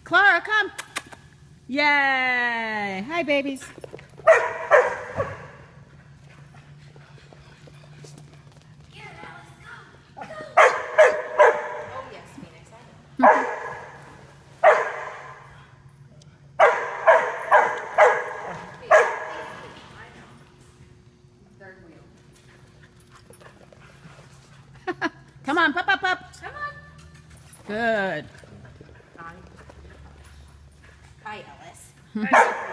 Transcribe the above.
Clara, come. Yay. Hi, babies. Oh yes, Phoenix, I know. Third wheel. Come on, pup. Come on. Good. Hi, Ellis.